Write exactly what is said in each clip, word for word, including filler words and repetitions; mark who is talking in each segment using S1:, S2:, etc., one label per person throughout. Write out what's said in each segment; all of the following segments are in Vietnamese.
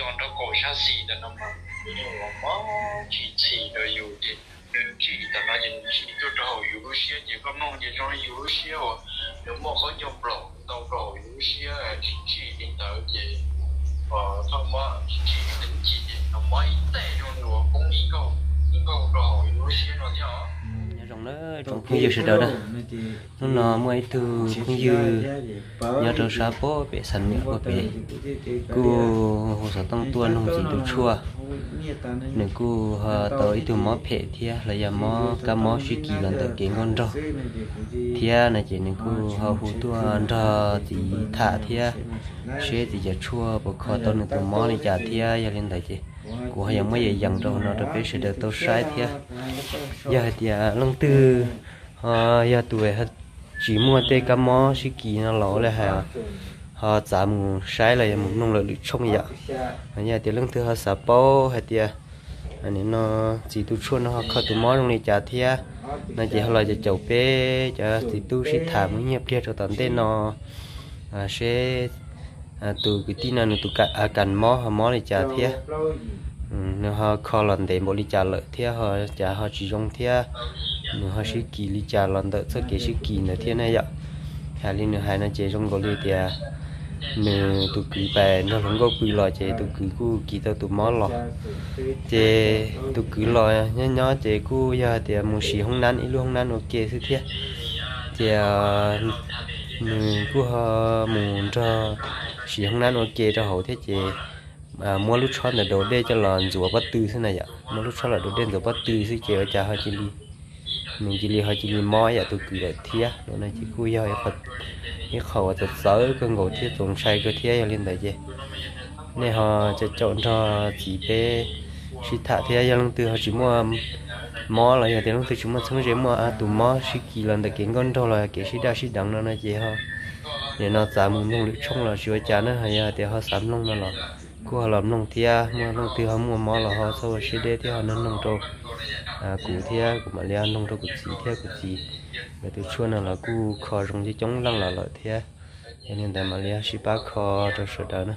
S1: còn đâu cổ xa xì là nó mà nhiều mà chỉ chỉ rồiอยู่thì nên chỉแต่ละอย่างchỉตัวเราอยู่รู้เสียอยู่ก็มองอยู่ตรงอยู่รู้เสียว่าเดี๋ยวมองเขายอมปล่อยตัวเราอยู่รู้เสียchỉ chỉ đến tới gì ờ thông qua chỉ chỉ đến chỉ thông qua ít tệ trong đó cũng ý cầu ý cầu rồiอยู่รู้เสียrồi chứ
S2: trong đó trong không dư sự đó đó nó nó mới từ không dư nhớ trong xã phố bị sẵn miệng của bị cô hồ sơ tăng tuôn không chỉ được chua nên cô tới từ mó phệ thia là giờ mó cá mó suy kỳ lần tới kiến con rau thia này chỉ nên cô họ hú tuôn cho chỉ thả thia sẽ chỉ giờ chua bọc kho tao nên từ mó này trả thia giờ lên tại chị cô hay mới giờ dần rồi nó được biết sẽ được tao sai thia giờ thì lăng tư họ giờ tuổi hết chỉ mua tê cá mó suy kỳ nó lỗ là hà họ giảm sai là một nông lợi trong vậy nhà thì lăng tư họ xả bao hay thì anh ấy nó chỉ tu chuan nó khâu tu mó trong này trả thia nó chỉ họ lại cho chậu bé cho thì tu sĩ thảm mới nhập kia cho tận tên nó sẽ từ cái tin này từ cả cần mó họ mó này trả thia nếu họ kho lần để một ly trà lợi thia họ trả họ chỉ dùng thia nếu họ sĩ kỳ ly trà lần đợi sau cái sĩ kỳ nữa thia này vậy hai ly nữa hai nó chế trong cái ly thì nếu tụi cứ về nó không có quy luật chế tụi cứ cu kỳ tao tụi mó lọ chế tụi cứ lọ nhớ nhớ chế cu giờ thì một xí không năn ít luôn không năn ok thứ thia thì nếu cu họ muốn cho xí không năn ok cho hậu thế chế à mua lúc chọn là đồ đê cho lợn rùa bắt tư thế này ạ mua lúc chọn là đồ đê rùa bắt tư thế chế cho họ chỉ li mình chỉ li họ chỉ li mói à tụi cứ để thia nó này chỉ cùi hơi phật cái khẩu thật sớ cái ngồi thiết dùng say cái thia lên tại gì nên họจะchọn cho chỉ bé chỉ thả thia yang từ họ chỉ mua mó là giờ thì lúc từ chúng mà sống dễ mua à tụi mó chỉ kỳ lần tại kiến con thôi là cái chỉ đa chỉ đắng nó này chị họ nên nó giảm một nông lực trong là chữa chán nó hay là thì họ sắm nông nó là cô họ làm nông thia mua nông thia họ mua mó là họ sau sẽ để thì họ nông nông trâu à cụ thia của mà liên nông trâu cụ chỉ thia cụ chỉ và từ chuan là cụ kho trong cái chống lăng là lợi thia nên tại mà liên chỉ ba kho cho sự đó nữa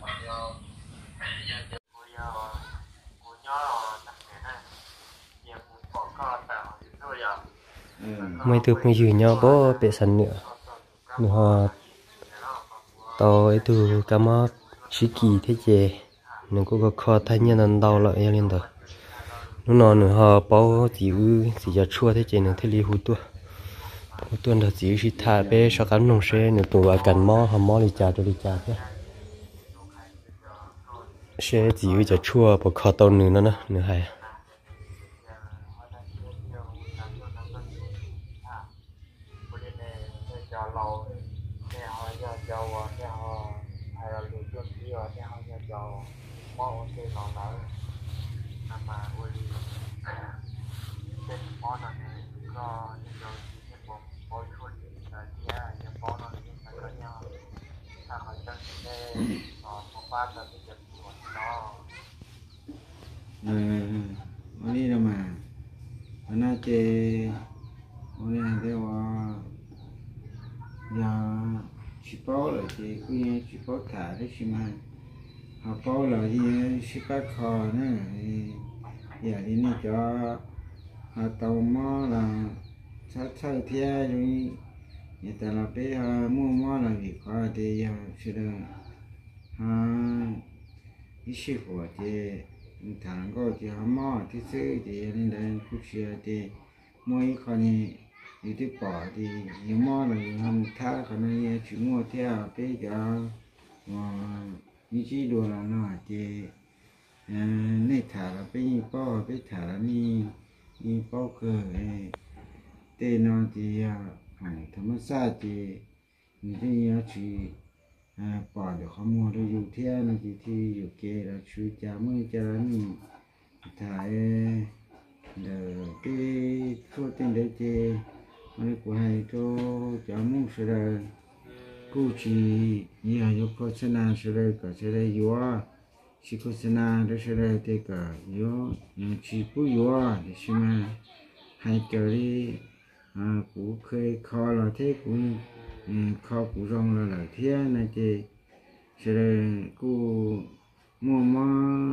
S2: mấy thứ mấy gì nhau bố bị sẵn nữa họ tôi từ cá mó chỉ kỳ thế chế nên có có kho thay nhân lần đầu lại lên đó lúc nào nữa họ bao chỉ chỉ cho chua thế chế nữa thế li hút tua hút tua là chỉ chỉ thả bé sau cắn nông xe nữa tụi cần mó họ mó đi chả cho đi chả thế xe chỉ cho chua bao kho tàu nữa nữa nữa hay
S3: ờ đi đâu mà nó chơi hôm nay theo giờ chỉ bảo là chỉ cứ chỉ bảo thả đấy chứ mà họ bảo là gì chỉ bắt kho nữa giờ đi này cho họ tàu mò là sát sát theo rồi người ta là bé mua mò là việc khó thì giờ sẽ được ha ý識của thì thằng có thì họ mò thìซื้อthì nên là cũng chưa thì mỗi con này thì tiếp bỏ thì nhiều mò là không thả con này chỉ mua theo bé cho mà ý chí đồ là nó thì này thả là bé bao bé thả là ni ni bao cơ tên nó thì hàng thầm sát thì như thế chỉ bỏ được không mua được dùng theo nó chỉ thì dùng kia là chú cha mới cha mình thải được cái số tiền đấy thì mấy của hai cho cháu muốn sửa đời cô chỉ nhiều nhiều có sẽ nào sửa đời cả sửa đời yếu chỉ có sẽ nào để sửa đời thì cả yếu chỉ bù yếu để xem mà hai cái đi cũng khơi kho là thế cũng kho cũng rong là là thế này thì sẽ cô mua mò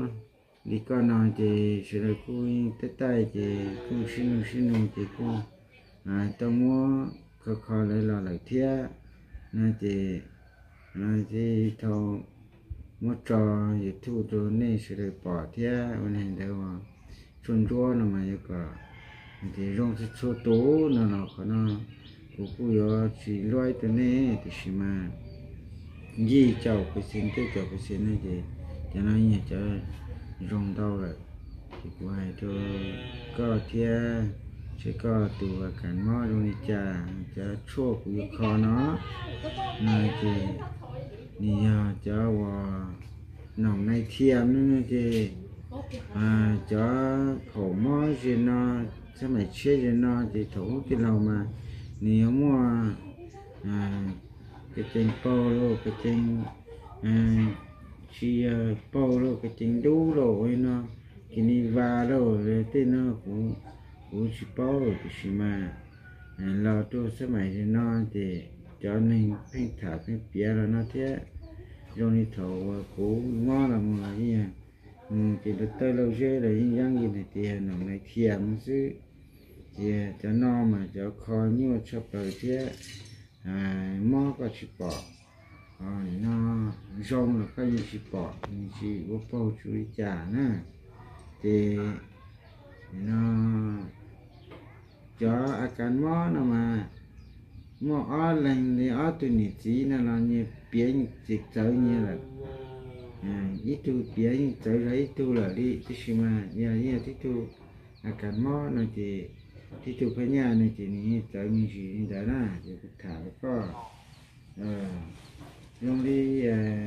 S3: con nói thì sẽ là cô tết tay thì cô xin xin nung thì cô à tao mua khó khó lấy lò lại thia nói thì nói thì thầu mua trò thì thu rồi nên sẽ được bỏ thia bên này đâu mà chôn chua nó mà có thì rong sẽ số tố nó nó có nó cô cô yo chỉ loay từ này thì xí mà gì cháu cái xin cái cháu cái xin này thì cho nó như cho rong đâu rồi thì cô hay cho có thia sẽ có tụ cảnh mò luôn đi cha cha chua của khó nó này thì nhiều cho vào nòng này thiêm nữa thì à cho khổ mò gì nó sao mày chia gì nó thì thủ cái nào mà nếu mà à cái chân polo cái chân à chia polo cái chân đu rồi nó cái này va rồi tên nó cũng cũng chỉ bao rồi thì mà lo cho sao mày thì nó thì cho nên phải thả phải bia là nó thế rồi đi thầu cố ngon là mà gì thì được tới lâu dễ là những dạng gì này thì nó này thiểm chứ thì cho nó mà cho khó nhiều cho tới thế à mò có chỉ bỏ rồi nó rong là cái gì chỉ bỏ chỉ có bao chú ý trả nữa thì nó cho akan mò nó mà mò ở lên thì ở tụi nhị chỉ nó là như biển dịch tới như là à ít tu biển tới đấy tu là đi thì xí mà nhà nhà thì tu akan mò nó thì thì tu cái nhà này thì như tới mình chỉ như đó là thì thả có ờ dùng đi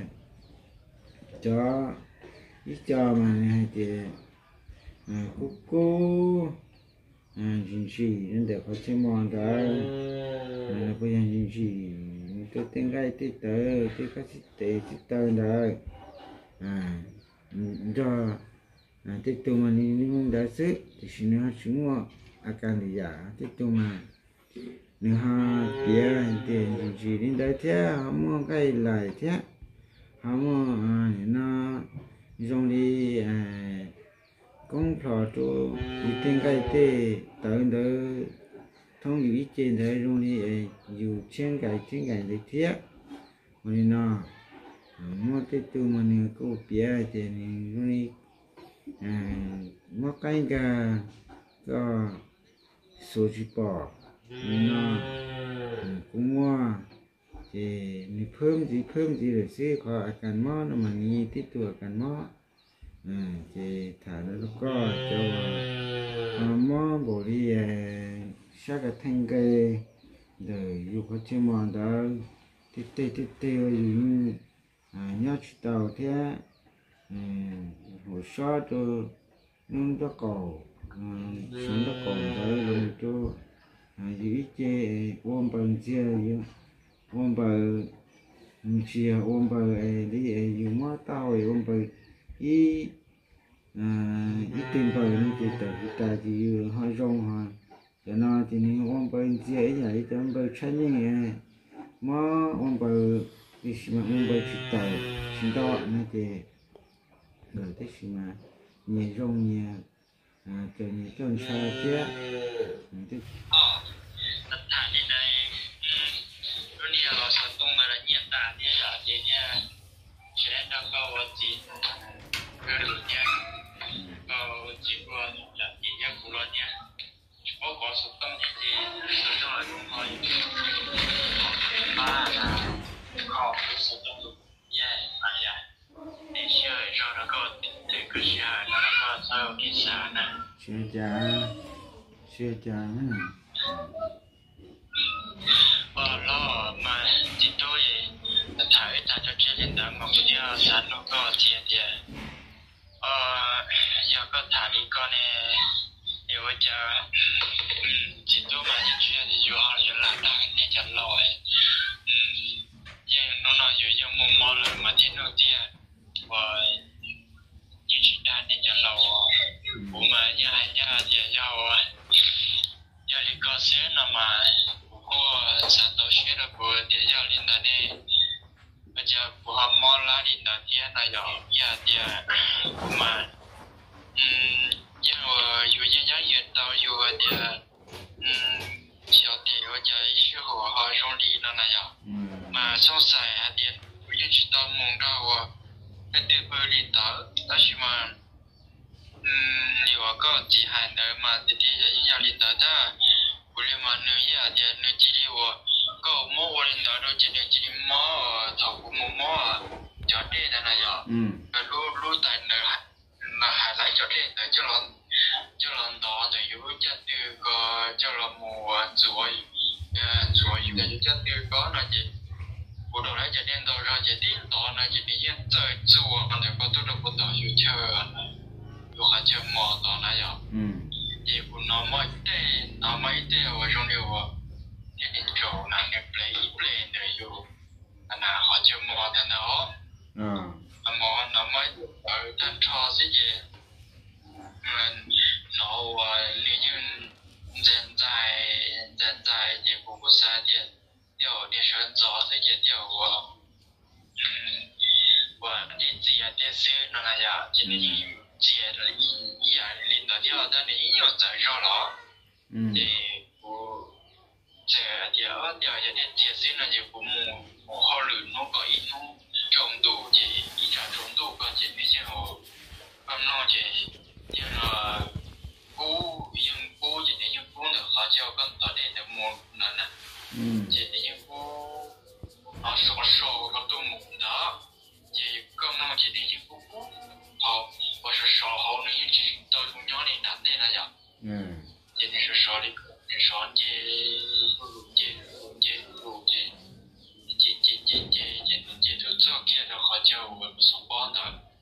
S3: cho ít cho mà này thì cô cô à chính trị nên để có thêm món đó à bây giờ chính trị tôi tên cái tên tới tên cái tên tên tới đó à cho à tên tôi mà đi đi muốn đá sức thì xin nó chúng mua akan đi giả tên tôi mà nếu họ bia tiền chính trị đến đấy thế họ mua cái lại thế họ mua à nó dùng đi à cũng thọ cho đi tên cái tê tới đó thông dữ trên đấy luôn đi dù trên cái trên cái đấy thiết mình nó mua cái tu mà nhiều cô bia thì luôn đi à mua cái cả có số chỉ bỏ mình nó cũng mua thì mình phơm gì phơm gì để xí có akan mò nó mà nhị tiếp tục akan mò à thì thả nó có cho mò bỏ đi sát cái thanh cây để dùng cái chim mòn đó tít tít tít tít dùng nhớ chỉ tàu thế hồ sơ cho nung cho cầu xuống cho cầu đấy rồi cho giữ chế ôm bằng chia ôm bằng chia ôm bằng đi dùng mỏ tàu ôm bằng ý ý tiền bờ nó chỉ tới ta chỉ hơi rong hơi cho nó thì nếu ôm bằng chia ấy vậy cho ôm bằng chân như vậy mà ôm bằng đi mà ôm bằng chỉ tới chỉ đó nó thì rồi thế mà nhẹ rong nhẹ à cho nhẹ cho sao chứ
S1: tất cả đến đây lúc này là sao tung mà là nhiệt tạ thế là gì nha sẽ đang câu gì cái lúc nha câu chỉ qua là gì nha cũng lo nha có có số tâm thì thì số đó là đúng rồi ba là họ cũng số tâm đúng yeah ai à để chơi cho nó có để cái chơi nó có sao cái sao nè
S3: chơi cha chơi cha nữa
S1: ờ lo mà chỉ tôi thải ta cho chơi lên đó mà bây giờ sáng nó có tiền thì ờ giờ có thả đi con này nếu giờ chỉ tôi mà chỉ chơi thì dù họ dù làm đang nên chẳng lòi nhưng nó nói dù dù mong mong là mà tiền đầu tiên và như chỉ đang nên chẳng lòi bố mà như hai nhà thì nhau giờ đi có xe nào mà cô sáng tối xe là bố thì giờ lên đó này bây giờ bố họ mò lá đi đó thì là giờ giờ thì mà 嗯，因为我有人家遇到有个的，嗯，小弟我家一时候好兄弟了那样，
S3: 嗯
S1: 嘛上山啊的，我就去到蒙着我，那点不里到，但是嘛，嗯，有个几海的嘛，这点也压力大的，不里嘛那也的那几里我，个么我领导都今天今天么，头不么么，叫这的那样，
S3: 嗯，
S1: 路路在那还。那还来叫这的，叫了叫了到的有家这个叫了么左呃左右的有家这个那些，我都来这点到上这点到那这里在做那个都都不到有车有还车么到那样，
S3: 嗯，
S1: 也不那么一点那么一点我兄弟我天天走那那 play 一 play 的有那那还车么的那哦。
S3: 啊。
S1: 那么，那么呃，但长时间，嗯，然后我已经现在现在也不过三点，掉的选择这些掉我，嗯，我的这些的是那样，今天接了一一样的领导掉，但是应用在上了，
S3: 嗯，
S1: 这不这掉掉一点接是那就不么不好了，那个一弄。中度这一场中度个这毕竟我刚弄这这个股用股这用股的好像跟当地的么难呢？
S3: 嗯，
S1: 这用股啊少少个都么的，这刚弄这用股股好，我是少好呢，一直到中央的难的那样。
S3: 嗯，
S1: 这里是少的个，少这路这路这路这。这这这这这这都照看的好像我们上班的，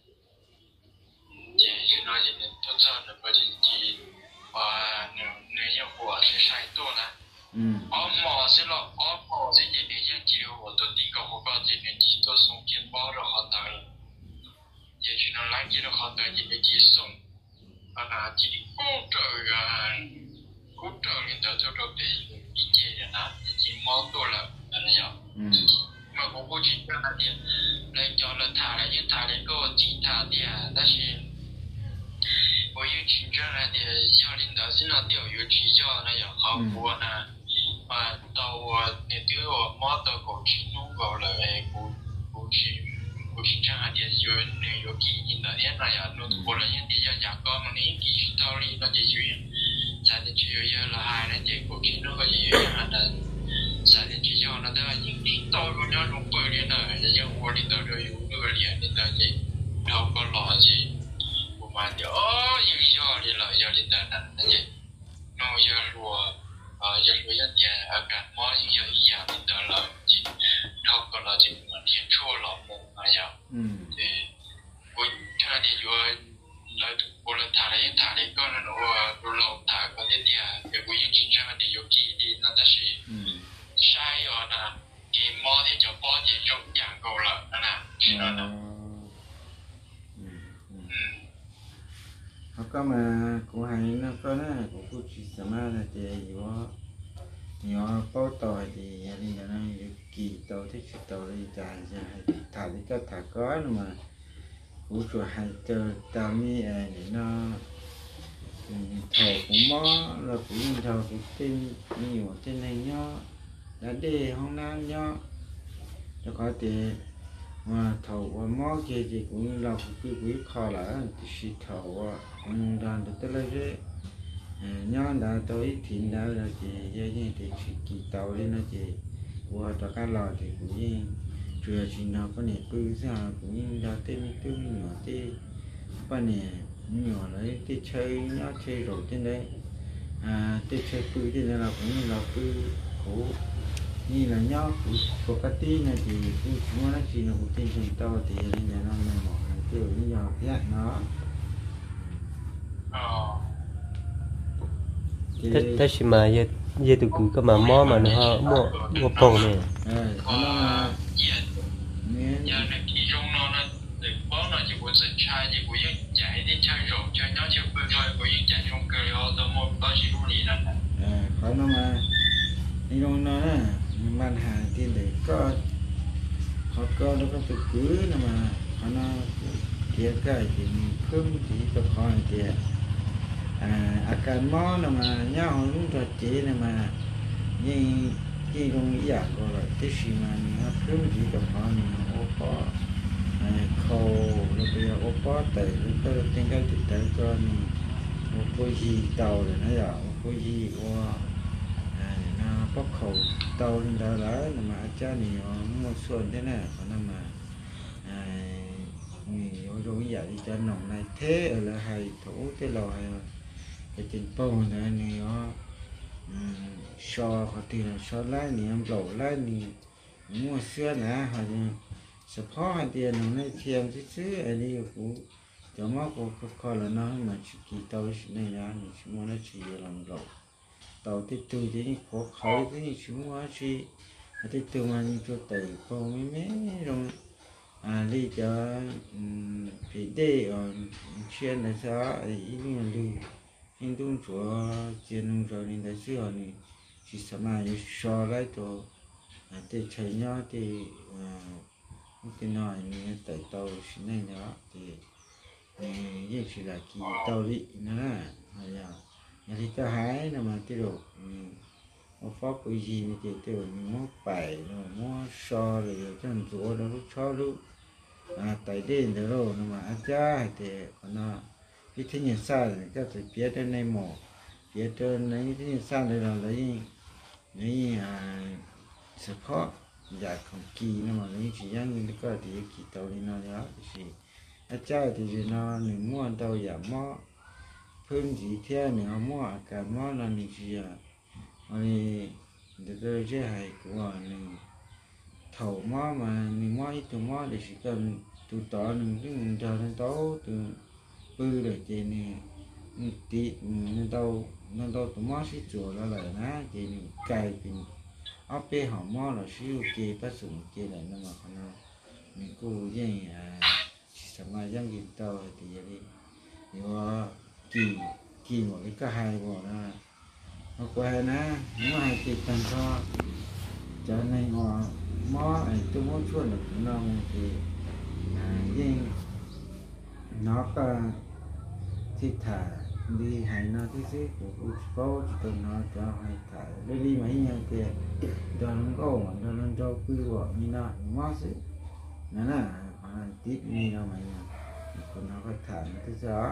S1: 这是那些都这样的，不是这啊那那些货是晒多了，
S3: 嗯，
S1: 而毛是了，而毛这些那些这我都第一个我告这边几都送给包着好大了，也是那来几的好大这边几送，啊那这里工作人，工作人的这个被一些人啊已经毛多了，那样。
S3: 嗯，
S1: mà cũng có chuyện là tiền lên cho lên thả lại những thả lại có chỉ thả tiền但是我有去这来的要领导是那钓鱼去叫那样好过呢啊到我那对我妈到过去弄过了哎过过去过去这样的有那有基因的人那样弄过了人家家高嘛你继续道理那就有在那去有了还那结果去那个也有样的在那去叫那的一定到中央中国里呢人家我领导这有那个脸的那些超过垃圾我妈的哦影响的了要的那那些那我要说啊要说要点啊感冒影响一样的得了超过了这个天错了么那样
S3: 嗯
S1: 对我看的有来我来谈了一谈了个人我都老谈个的点也我有经常的有记忆那但是
S3: 嗯
S1: 山药呢给猫的叫包的就养够了那是的
S3: 嗯嗯เขาก็มากูให้นั่นก็น่ากูพูดชิสมาแต่เดี๋ยวเดี๋ยวเป้าต่อดีอะไรอย่างนั้นอยู่กี่ตัวที่สิบตัวเลยจ่ายจะให้ถ่ายที่ก็ถ่ายก้อนมากูช่วยให้เจอตามนี้เองเนาะถอดกูม้อแล้วกูยิ่งถอดกูเต้นมีอยู่เต้นในเนาะแล้วเดี๋ยวห้องน้ำเนาะแล้วก็เดี๋ยวmà thầu và mỏ kia thì cũng là một cái quý khó là chỉ thầu và ông đang được tới lấy nhon đã tới thìn đã là thì vậy như thì kỳ tàu đi nó thì qua tất cả lò thì cũng chưa chỉ nào có nè cứ ra cũng đã tới mấy thứ nhỏ thì có nè nhỏ lấy thì chơi nhỏ chơi rồi trên đấy à thì chơi cứ thì là cũng là cứ khổ như là nhau của cái tí này thì cũng nó chỉ là một tên chúng tao thì nên là nó là một cái kiểu như nhau khác nó
S2: ta chỉ mà giờ giờ tụi cứ cái mà mò mà nó mua mua bông này
S3: nó là
S1: nên giờ này khi trong nó nó để bao nó chỉ có sự trai chỉ có những chạy đi chơi rồi chơi nhau chơi bơi bơi có những chạy trong cơ họ tao mua bao nhiêu lì đó
S3: à khó nó mà đi trong nó ban hàng thì để có họ có nó có tự cứ mà họ nó kia cái thì phương chỉ cho con thì à à cái mỏ là mà nhau không cho chế là mà nhưng chỉ không ý à gọi là cái gì mà nó phương chỉ cho con thì ô có khâu rồi bây giờ ô có tại lúc đó tiếng cái thì tại cho mình ô có gì tàu rồi nó giờ ô có gì qua nó bắt khẩu tàu lên đó đấy mà cha này mua xuân thế này còn năm mà người ở trong cái đi cho nồng này thế ở là hay thủ thế lò hay cái trên bông này này nó so họ thì là so lái này em lẩu lái này mua xưa nè họ sắp khó hay tiền nó này thêm chút xíu ở đây cũng cho má cô coi là nó mà chỉ tàu này ra thì mua nó chỉ làm lẩu tàu tiếp từ thì khó khởi cái chúng nó chỉ tiếp từ mà như cho tàu còn mấy mấy rồi à đi cho phải đi ở chuyên là sao ý nghĩa đi nhưng tôi chúa chuyên rồi nên là xưa này chỉ sao mà so lại cho để chơi nhau thì cái nói như tại tàu xin này đó thì như chỉ là kỳ tàu đi nữa hay là thì ta hái là mà tiêu độ một pháp cái gì thì tiêu độ mua bảy rồi mua so rồi chân rùa đó lúc cho lúc à tại đêm đó rồi mà ăn cha thì nó cái thứ nhất sao thì các thầy biết đến này mỏ biết đến này thứ nhất sao đây là lấy lấy à sự khó giải không kỳ nó mà lấy chỉ ăn những cái thì kỳ tàu đi nó đó thì ăn cha thì nó nếu mua tàu giảm mỏ phương gì theo nữa mua cả mua là như gì à rồi để tôi chơi hay của mình thầu mua mà mình mua ít tụi mua để chỉ cần tụi tỏ mình cái mình chờ nó tấu từ bự rồi thì này tí nó đâu nó đâu tụi mua xí chùa là lại ná thì mình cài thì áp bê họ mua là xí ok bắt sủng kia lại nó mà còn nó mình cố gì à chỉ sợ mà dân gì tao thì vậy đi thì kỳ kỳ một cái cả hai bỏ ra nó quay nè nó hai kỳ tăng cho cho nên họ mó này tôi muốn chuồn được nó thì nhưng nó có thịt thả đi hay nó thế chứ của cô chỉ cần nó cho hay thả đi đi mấy nhau kia cho nó có mà cho nó cho quy bỏ như nào mó chứ nó là tít như nào mày còn nó có thả nó thế sao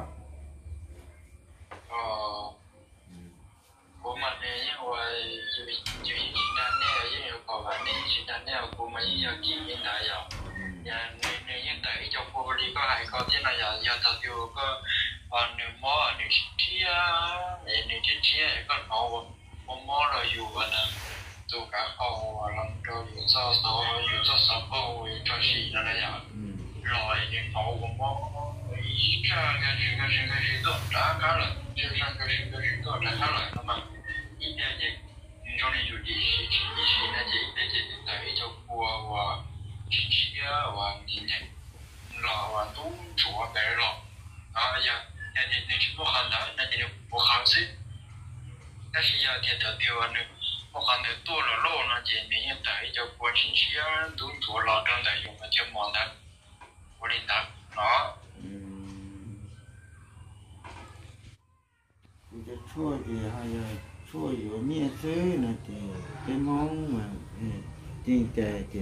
S1: của mình thì như vậy chỉ chỉ chỉ là nè như nhiều còn phải nên chỉ là nè của mình như chỉ hiện tại rồi nhà nên nên hiện tại trong khu đi có hay có thế này giờ giờ thật nhiều có còn nếu mò nếu chia để nếu chia chia còn họ mò mò rồi dù vậy nè tụ cả họ làm cho dù sao sao dù sao sao bao cho gì là này rồi thì họ cũng mò cái cái gì cái gì cái gì đó đã cả rồi就像个是个是个展开来了嘛，一点点，从你就第十期一期那些一点点在一就过我七七啊，我今年老我都做白了，啊呀，那那那是不可能，那你不合适，但是要点到掉呢，不可能多了肉呢，今年在一就过七七啊，都做老正在用的就没得，我领导啊。
S3: chua thì hay là chua có nhẹ xứ là thì cái món mà tiền tệ thì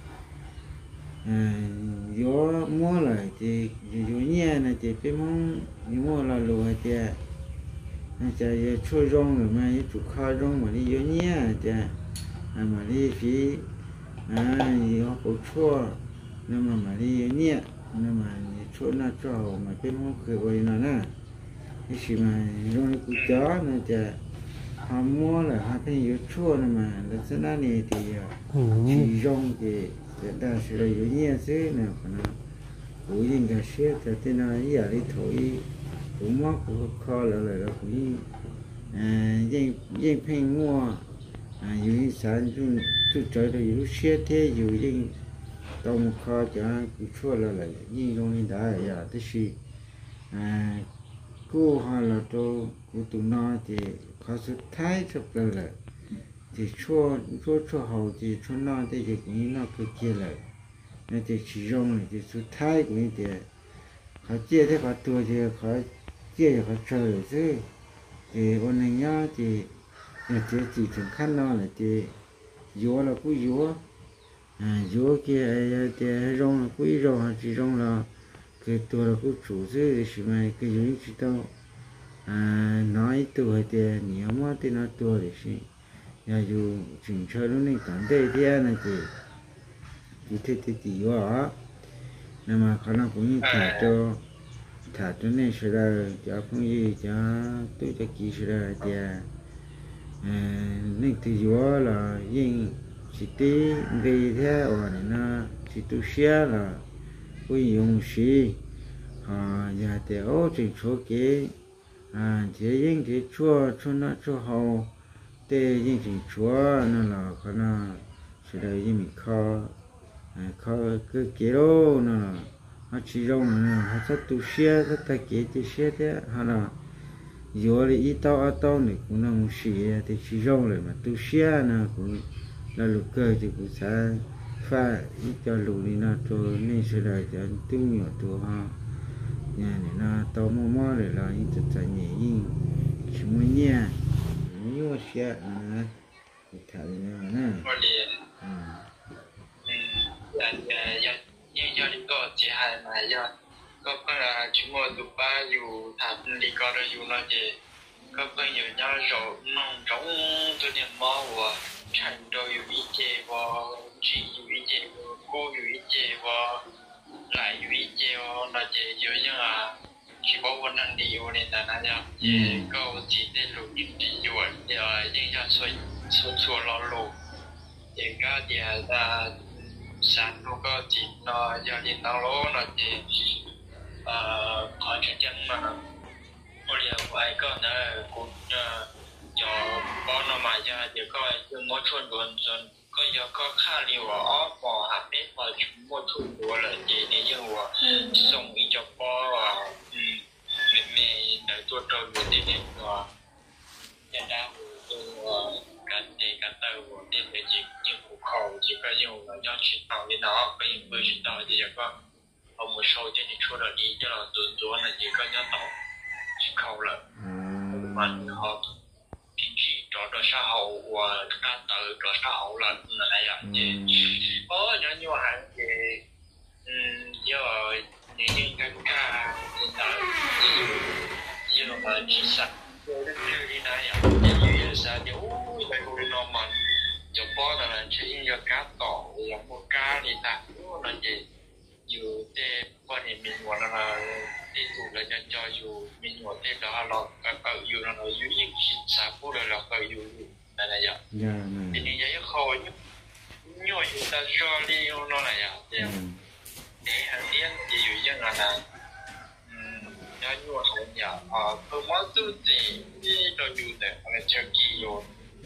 S3: gió mua lại thì gió nhẹ này thì cái món mua là lùa thì nó chạy chua rong rồi mà chủ kho rong mà đi gió nhẹ thì mà đi phí à gió cổ chua nhưng mà mà đi gió nhẹ nhưng mà chua nó cho mà cái món khởi gọi là nè cái gì mà rong nó cũng chó nên chả họ mua là họ thấy yếu chua này mà là thế này thì chỉ rong thì ta sẽ là yếu nhẹ xứ nào còn nó cũng như cái xếp thì thế nào giờ đi thổi cũng móc cũng kho lại lại là cũng à dân dân phèn mua à yếu sản chung chút trời rồi yếu xếp thế yếu dân tôm kho cho cũng chua lại lại như rong đi đã giờ thế gì à cô họ là tôi của tụi nó thì có sự thái chụp lại lại thì chua chua chua hậu thì chua nó thì cũng nó cứ kia lại nên thì chỉ dùng này thì sự thái của như thế họ chia thế họ tua thì họ chia họ trời chứ thì ôn này nhá thì chỉ chỉถึงขั้นนอนlà thì vua là quý vua à vua kia thì rong là quý rong chỉ rong là cái tua là quý chủ chứ thì mà cái gì chỉ tao à nói tua thì nhiều mà thì nó tua thì gì nhà dù chỉnh chơi lúc này tận đây thì này thì thì thế thì thì vua nhưng mà khả năng cũng như thả cho thả cho nên sẽ là cho cũng như cho tôi cho kỹ sẽ là thì nên thì vua là nhưng chỉ tí gây thế ở này nó chỉ tu sửa là quý dùng sĩ à nhà thì ô chỉnh số kế à chỉ những cái chua chua nó chua hậu tê những chỉnh chua nó là khả năng sẽ là những mình kho kho cứ kế đó nó là họ chỉ rong nó họ sẽ tu sửa rất là kế tu sửa thế họ là vua thì ít tao ít tao này cũng là một sĩ thì chỉ rong rồi mà tu sửa nó cũng là lục cơ thì cũng sẽ pha ít cho lục đi nó cho nên sẽ là cho tiêu nhỏตัวha nhà này nó tao mua mua để là những thực tại nhẹ nhưng chỉ muốn nhẹ như vậy sẽ là thải nó nè
S1: ừ dạ dạ nhưng do đi có chỉ hai mà do có có là chúng tôi tụi ba dù thằng đi có được dù nó gì có có nhiều nhau rồi nông trống tôi đi mua và thành đồ dù ý chế và chị dù ý chế cô dù ý chế và lại dù ý chế và nó chế dù như là chỉ có vấn đề đi vô nên là nó chỉ có chỉ để lục đi dù thì nhưng do xoay xoay xoay lo lục thì có thì là sáng lúc có chỉ nó giờ đi nào đó nó chỉ có chuyện chân mà ôi giờ phải có nó cũng cho bọn nó mà giờ thì có mỗi chuyện buồn rồi có giờ có khá nhiều ở bỏ hạt bếp và chúng mỗi chuyện buồn là chỉ để như là sống ý cho bỏ và mẹ mẹ để tôi trôi buồn đi đến và nhà đau tôi cái này cái tao của tiền để chỉ những cuộc khẩu chỉ có dùng là do chỉ tàu đi nó có những người chỉ tàu thì có ở một số trên những chỗ đó đi cho là tuần tuần là chỉ có nhớ tàu chỉ khẩu là mà họ chỉ cho đó xã hội và các tự cho xã hội là này làm gì có những như vậy thì giờ những những cái ca hiện tại như là chỉ sạch rồi đến như này à như sao thì ui đây cũng nó mà cho bó là chỉ cho cá tỏ là một cá thì ta nó gì dù thế quan hệ mình gọi là đi tụ là cho cho dù mình gọi thế đó là cái cầu dù là nó dù những xã hội là cầu dù là này vậy thì như vậy khó nhá nhồi chúng ta cho đi nó này à thì để hàng điên thì dù như là là nhớ nhua hậu nhà à tôi mới tu thì đi đâu dù để là chơi kỳ rồi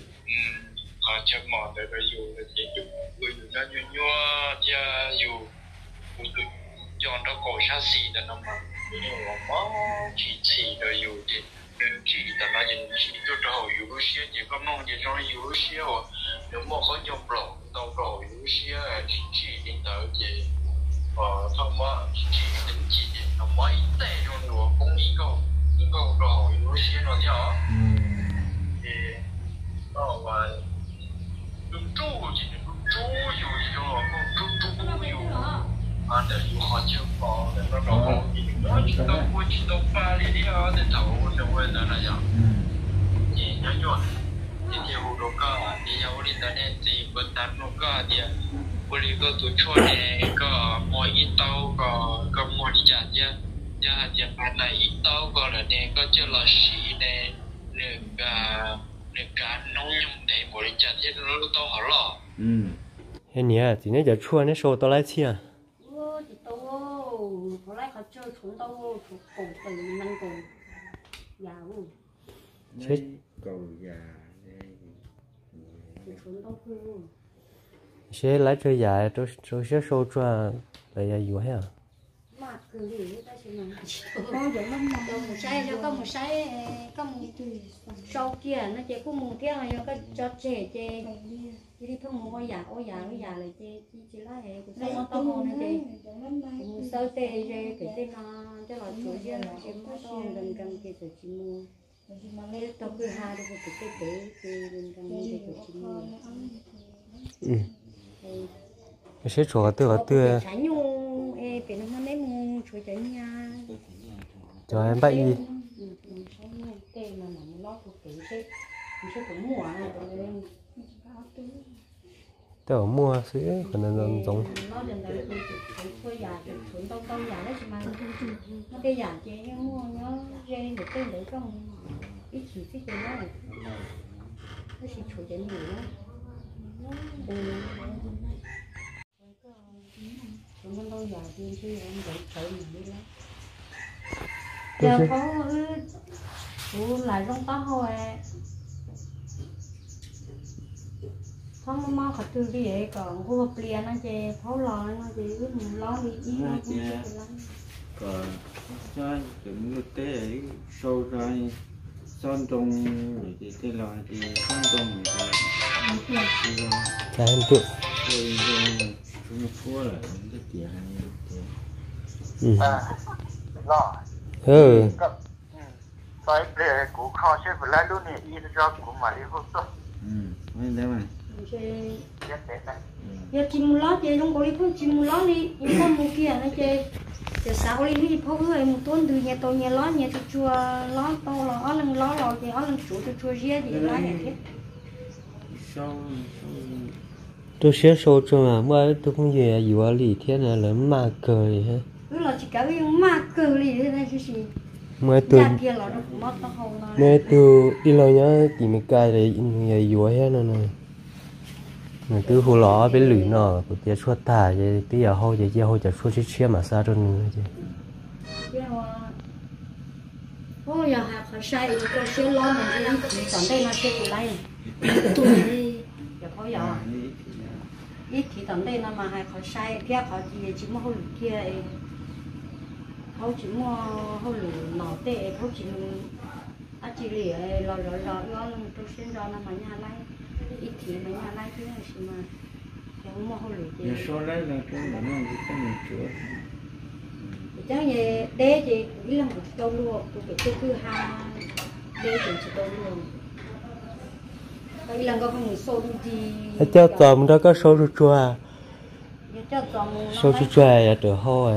S1: à chơi mò để đâu dù là chỉ chụp người nhớ nhua nhua cho dù tôi chọn đó cổ sát xì để nó mà nhưng mà máu chỉ chỉ đâu dù thì chỉ là nó nhìn chỉ tôi đâu dù xíu chỉ có mong chỉ trong dù xíu nếu mà có nhom lộ đâu đâu dù xíu chỉ chỉ đến tới gì ờ thông qua chỉ đến chỉ nó mới tệ rồi nữa cũng ý cầu ý cầu rồi dù xíu nó theo thì đó và đúng chú chỉ đúng chú dù dù không chú chú dù anh để dù họ chưa có để nó đâu thì nó chỉ đâu có chỉ đâu ba đi đi ở để thầu để quên là là vậy thì nhớ nhớ thì theo đồ cả thì theo internet thì bên tan nó cả thì bữa đi có tụi chua này có mọi ít tàu có có mọi đi chả chứ chứ thì bạn này ít tàu có là này có chưa là xí này được được cả nông nhung để mọi đi chả chứ nó tàu hở lọ
S2: hay nhỉ thì nếu giờ chua nó sâu tao lại chi à
S4: thì tao có lại họ chơi chúng tao thuộc cổ từ năng cổ giàu
S3: chết cầu già
S4: chúng tao cứ
S2: sẽ lấy chơi dài tôi tôi sẽ sâu chua là giờ dù hay à
S4: mà cứ gì ta sẽ làm có giống lắm mà có một sai cho có một sai có một sau kia nó chỉ có một cái là có cho trẻ trẻ chỉ đi thông một cái giả ôi giả ôi giả lại chỉ chỉ chỉ là hệ của sao tao hồ này thì sơ tê rồi cái tên là cho chỗ riêng là chỉ mua to gần gần cái chỗ chỉ mua cái tao cứ hai đứa cái cái bé cái gần gần cái chỗ chỉ mua
S2: ừ cái sẽ chỗ tươi có tươi
S4: trái nhung ê bé nó lấy mua chuối trái nha
S2: cho em bắt gì
S4: cái mà nó lót cái cái cái cái mua này
S2: tao mua sữa còn là giống
S4: nó đừng là cái phơi già chuẩn tao tao già đấy mà nó cái già chế nó mua nó dây được cái đấy không ít chỉ cái cái đó nó chỉ chủ cái nhiều đó chúng mình đâu già tiền chứ em để chơi mình đi lắm giờ có chú lại trong tao thôi không mà khát từ đi ấy còn cô hợp liền nó chơi pháo lò nó chơi ướt mình lo đi ý nó cũng chơi lắm
S3: còn cho chúng nó té ấy sâu ra son trong thì cái lò thì son trong thì
S2: cái em tự
S3: rồi rồi chúng nó phua lại cái tiền
S2: ừ
S1: lo
S2: ừ
S1: tại để cụ kho sẽ phải lấy luôn này đi cho cụ mà đi hút thôi
S3: ừ mấy đấy mà
S4: giờ chim lót chơi không có đi phun chim lót đi những con mù kia nó chơi giờ sao đi đi phun người một tuần từ nhà tôi nhà lót nhà tôi chua lót to là ó lần lót lót thì ó lần chủ tôi chua ria thì lót này thế
S3: sâu
S2: tôi sẽ sâu cho mà mới tôi không về gì ở lì thế này là mà cười ha
S4: cứ là chỉ cả cái mà cười đi thế này chứ gì
S2: mới tôi
S4: kia là nó cũng mất nó không nó
S2: mới tôi đi lo nhá tìm một cái để người vừa hết nó này người cứ hồ ló với lưỡi nó của tia chuột thả vậy bây giờ hôi vậy giờ hôi chả chuột chết chết mà sao cho nên chứ
S4: ôi giờ học học sai thì tôi sẽ lo mình đi chỉ chọn đây nó sẽ của đây tuổi giờ có giờ ít thì chọn đây nó mà hay học sai kia học gì chỉ mua hôi kia hôi chỉ mua hôi lửa nọ tệ hôi chỉ ăn chỉ lì lò lò lò lò lần tôi sẽ cho nó mà nhà lấy ít thì mà nhà lấy chứ mà không mua hôi lửa
S3: giờ số lấy là cái là nó chỉ có một chỗ
S4: chẳng như đế chị nghĩ là một câu luôn tôi phải cứ hai đế chị chỉ câu luôn cái lần có không số đi
S2: cho tầm đó có số chua chua số chua chua là từ hôi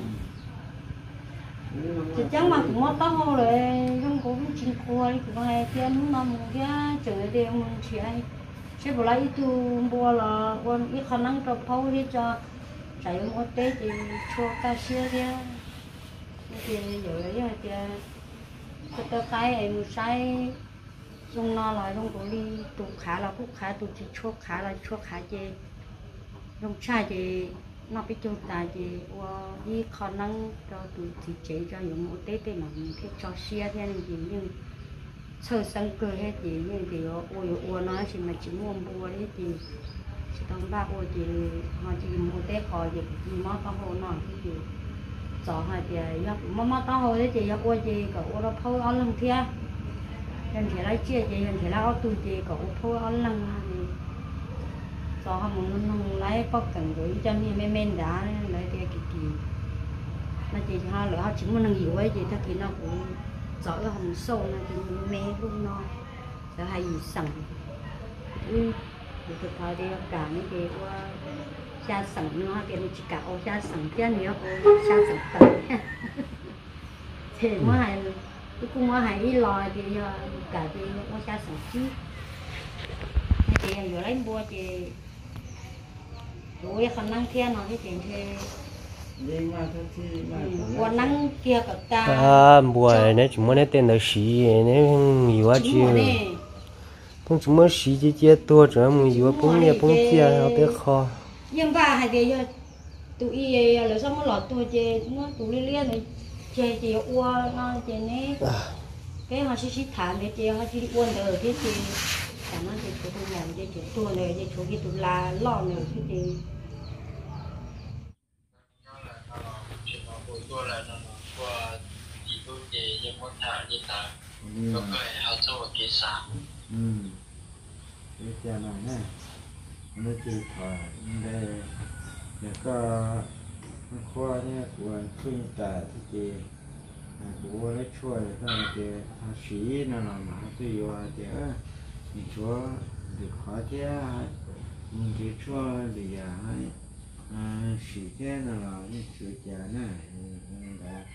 S4: chị chẳng mà cũng mất tao hôi rồi không có chín khô đi cũng hay kia nó nằm kia chờ để mình chỉ hay sẽ bỏ lại tu mua là con ít khả năng cho phâu đi cho chạy một tế thì cho cá sấu đi thì rồi đấy thì cái tơ cái ấy một sai dùng nó lại dùng cái đi tụ khá là phúc khá tụ chỉ cho khá là cho khá gì dùng sai gì nó bị chôn tại gì và đi khả năng cho tụ thì chế cho dùng một tế thì mà cái cho xe thế này gì nhưng sơ sân cơ hết gì nhưng thì ôi ôi nói chỉ mà chỉ mua mua đấy thì chỉ tao ba ôi thì họ chỉ mua tế khỏi gì gì mà tao hồ nói cái gì cho hai thì mà mà tao hồ đấy thì ôi thì cậu ôi nó phơi ăn lần kia lần thì lấy chia thì lần thì lấy tụi thì cậu phơi ăn lần cho họ muốn nó lấy có cần rồi cho nên mấy men đá lấy cái cái gì mà chỉ họ lỡ họ chỉ muốn năng nhiều ấy thì thật thì nó cũng giỏi hồng sâu nó thì mẹ luôn nó sẽ hay gì sẵn ừ thì thực thời thì cả mấy cái qua cha sẵn nó cái nó chỉ cả ô cha sẵn cha nhiều ô cha sẵn tới thì mới hay cái cung mới hay đi lòi thì cả thì ô cha sẵn chứ thì giờ lấy mua thì rồi khả năng kia nó cái tiền thì còn năng kia cả ta
S2: à mùa này chúng mới tên là xí này nhiều quá chứ không chúng mới xí chứ chứ tôi chỉ muốn nhiều bông nhẹ bông kia nó biết khó
S4: nhưng ba hai cái giờ tụi là sao mà lọt tôi chơi nó tụi liên liên này chơi chơi uo nó chơi này cái họ xí xí thản để chơi họ chỉ uo được cái gì cả nó chơi tụi tôi làm chơi chơi tôi này chơi chỗ cái tụi là lò này cái gì
S1: tôi là nó qua đi tôi về nhưng mà thả đi thả nó cái họ cho vào cái sả
S3: ừ cái cha này nè nó chỉ thở đây để có khoa nha của khuyên tả thì bố lấy chua để ta để thà sĩ nó là mà tôi yêu để mình chúa được khó thế mình chỉ chua để hay sĩ thế nó là những sự già này đã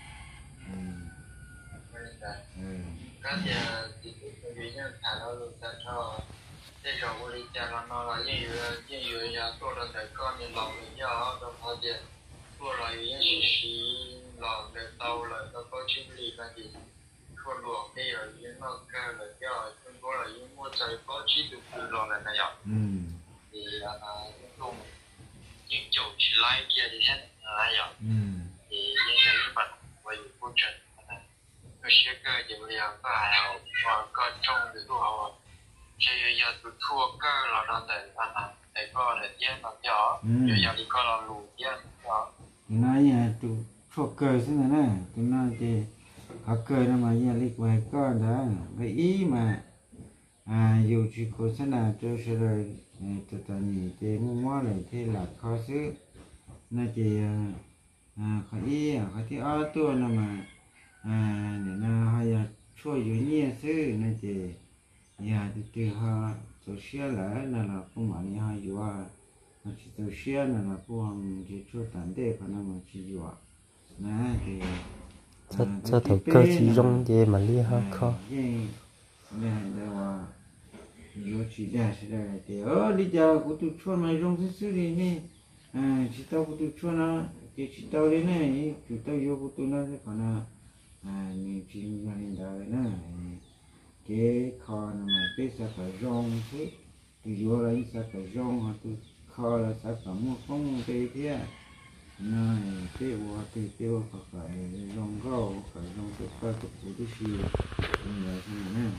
S1: các nhà thì tôi nghĩ là thà nó được ta cho thế rồi của lý cha nó là như vậy như vậy nhà tôi là đại con thì lòng thì nhau trong thời gian tôi là những sĩ sĩ lòng để tàu là nó có chính lý là gì tôi luộc cái ở những nó cái là cái chúng tôi là những mua trái có chỉ được từ lòng là này ạ thì là những những chỗ chỉ lại kia thì hết là ạ thì những cái vật và những câu chuyện cái sẽ cái gì bây giờ có ai học và có trong cái tu học chỉ giờ tu thua cái là nó để anh à để có để tiền nó nhỏ giờ giờ đi có là lù tiền đó
S3: nói nhà tu thua cơ thế này nè tu nói thì họ cơ nó mà nhà lịch vài con đó vậy ý mà à dù chỉ có thế nào cho sẽ rồi tụi ta nhìn thì mua mua lại thì là khó xứ nó chỉ à khó ý à khó thì ởตัวnó mà à để nó hay là chua dữ nhiều xứ nó chỉ nhà từ từ họ tổ xe lại là là không mà nhà hay dùa nó chỉ tổ xe là là không chỉ chua tán để còn nó mà chỉ dùa nè thì
S2: cho cho thầu cơ chỉ dùng để mà lia ha khó
S3: nè là dù chỉ là sẽ là thì ở đi giờ của tụi chua mà dùng thứ thứ gì nè à chỉ tao của tụi chua nó thì chỉ tao đấy này tụi tao vô của tụi nó thế còn là à mình chỉ là hiện đại nè cái kho mà cái sao phải rong thế tụi vô là sao phải rong hoặc tụi kho là sao phải mua không cái thế này cái hoa cái cái hoa phải rong gạo phải rong cái cái cái cái cái gì như vậy thế này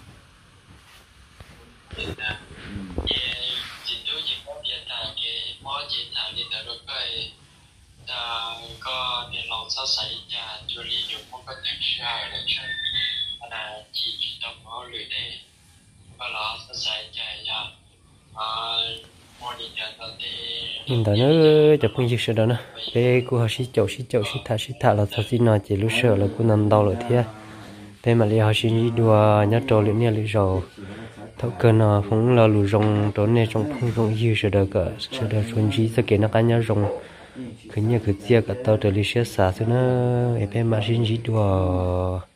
S1: chỉ tôi chỉ có việc là cái món gì là đi tới cái có điện lòng sao xảy ra cho lý do không có thực sự hay là chuyện là chỉ chỉ tập họ luyện đây và là sao xảy ra à món gì đó thì
S2: hiện tại nó chụp hình sự đó nè cái cô họ sĩ chậu sĩ chậu sĩ thả sĩ thả là sao sĩ nói chỉ lúc sợ là cô nằm đau rồi thế thế mà liệu họ sĩ đi đùa nhát trâu liền nè lý do thâu cơ nó cũng là lù rong trốn nè trong phong rong yêu sự đó cả sự đó chuẩn chỉ sẽ kể nó cá nhá rong cứ như cứ chia cả tàu trở đi xe xa thế nó em em mà xin gì đùa